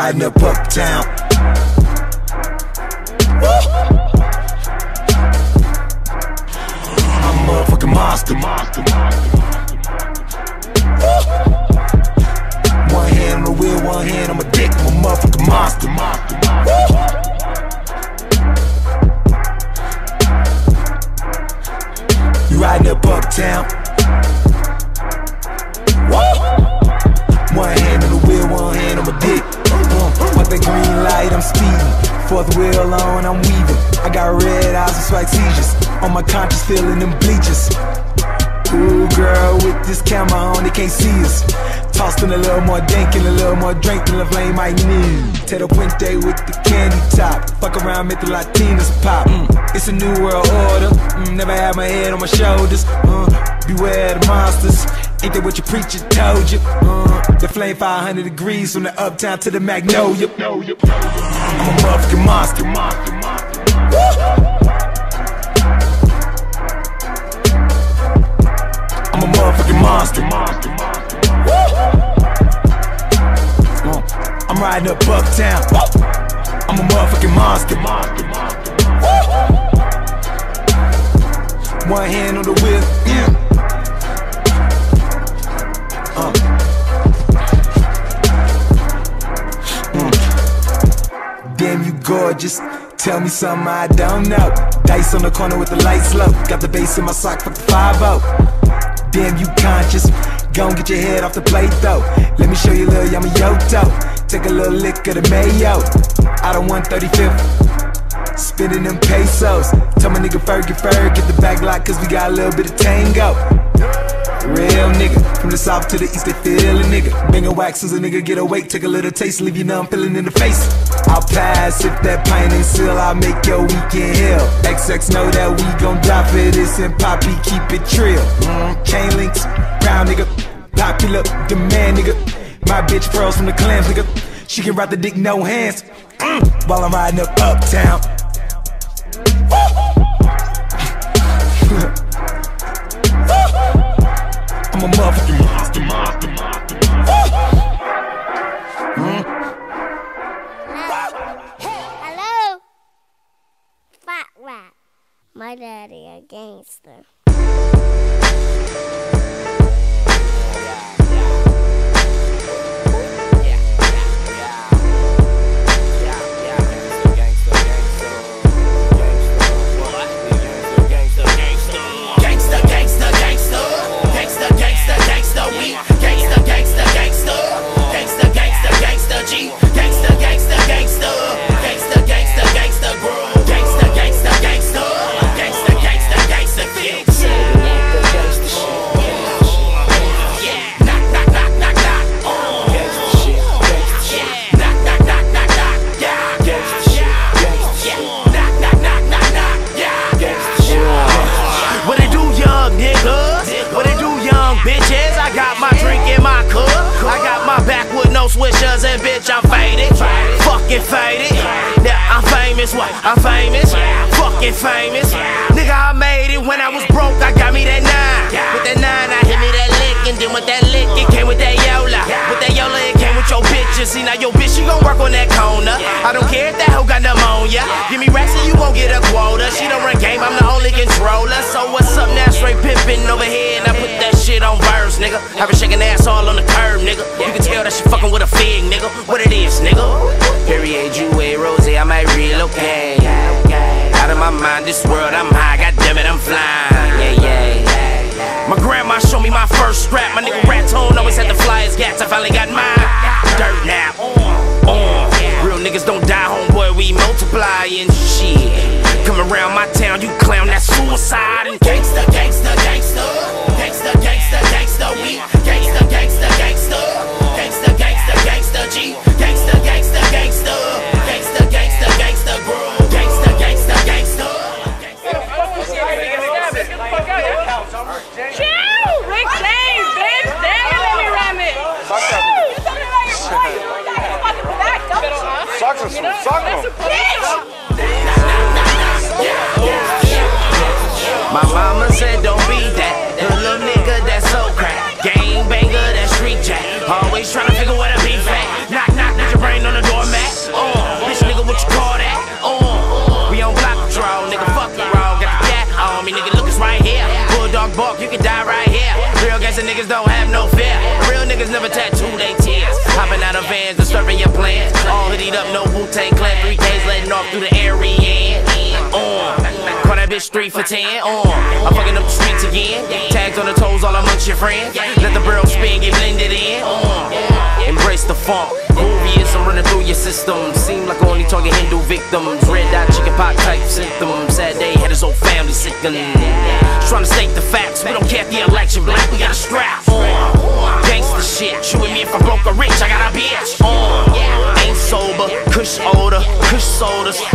riding up uptown. I'm a motherfucking monster. One hand on the wheel, one hand on my dick. I'm a motherfucking monster. You riding up uptown. One hand on the wheel, one hand on my dick. Want that green light, I'm speeding. Fourth wheel on, I'm weaving. I got red eyes and swag seizures. On my conscience, feeling them bleachers. Ooh, girl, with this camera on, they can't see us. Tossed in a little more dank and a little more drink than the flame might need. Tito Puente with the candy top. Fuck around, make the Latinas pop. It's a new world order. Never had my head on my shoulders. Beware the monsters. Ain't that what your preacher told you? The flame 500 degrees from the uptown to the Magnolia. I'm a motherfucking monster. I'm a motherfucking monster. I'm riding up uptown. I'm a motherfucking monster. One hand on the wheel. Damn, you gorgeous. Tell me something I don't know. Dice on the corner with the lights low. Got the bass in my sock, fuck the 5-0. Damn, you conscious. Gon' get your head off the plate though. Let me show you a little yummy yoto. Take a little lick of the mayo. Out of 135th, spinning them pesos. Tell my nigga Ferg, get the back lock, cause we got a little bit of tango. Real nigga, from the south to the east, they feel a nigga. Bang a wax as a nigga get awake, take a little taste, leave you numb, feeling in the face. I'll pass if that pint ain't seal, I'll make your weekend hell. XX know that we gon' die for this, and Poppy keep it trill. Chain links, brown nigga, popular, demand nigga. My bitch pearls from the clams nigga. She can ride the dick, no hands. While I'm riding up uptown. I'm a motherfucking monster. Hello? Fat Rat. My daddy a gangster. Swishers and bitch, I'm faded, fucking faded. Yeah, I'm famous, what? I'm famous, fucking famous. Nigga, I made it when I was broke, I got me that 9. With that 9, I hit me that lick, and then with that lick, it came with that Yola. With that Yola, it came with your bitches. See, now your bitch, she gon' work on that corner. I don't care if that hoe got pneumonia. Give me racks and you won't get a quota. She don't run game, I'm the only controller. So what's up now, straight pimpin' over here, and I put that shit on verse, nigga. Have her shaking ass all on the curb, nigga. You can tell that she fucking with a fig, nigga. What it is, nigga? Perrier, Jouet, Rose, I might relocate. Out of my mind, this world, I'm high. God damn it, I'm flying. Yeah. My grandma showed me my first strap. My nigga Ratone always had the flyest gats. I finally got mine. Dirt nap. Real niggas don't die, homeboy. We multiply and shit. Come around my town, you clown, that's suicide. And gangsta, gangsta, gangsta. Gangsta, gangsta, gangsta. We gangsta, gangsta, gangsta. Gangsta, gangsta, gangsta. G. Gangsta, gangsta, gangsta. Gangsta, gangsta, gangsta, bro. Gangsta, gangsta, gangsta. Chill! Rick James, bitch! Damn, let me ram it! My rest of niggas don't have no fear. Real niggas never tattoo they tears. Hopping out of vans, disturbing your plans. All hoodied up, no Wu-Tang Clan. 3Ks letting off through the area. Call that bitch 3 for 10. I'm fucking up the streets again. Tags on the toes all amongst your friends. Let the barrel spin, get blended in. Embrace the funk. Groovy I'm running through your system. Seem like only talking Hindu victims. Red dot chicken pot type symptoms. Sad day had his whole family sickening. Trying to state the facts. We don't care if the election black. We got a strap on. Gangsta shit. You and me if I'm broke or rich. I got a bitch on. Ain't sober. Kush older. Kush sodas.